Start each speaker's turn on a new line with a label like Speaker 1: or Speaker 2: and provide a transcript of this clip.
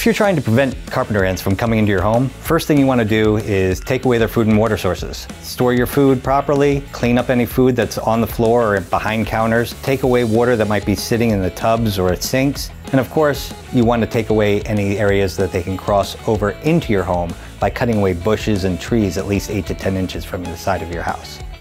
Speaker 1: If you're trying to prevent carpenter ants from coming into your home, first thing you want to do is take away their food and water sources. Store your food properly, clean up any food that's on the floor or behind counters, take away water that might be sitting in the tubs or at sinks, and of course, you want to take away any areas that they can cross over into your home by cutting away bushes and trees at least 8 to 10 inches from the side of your house.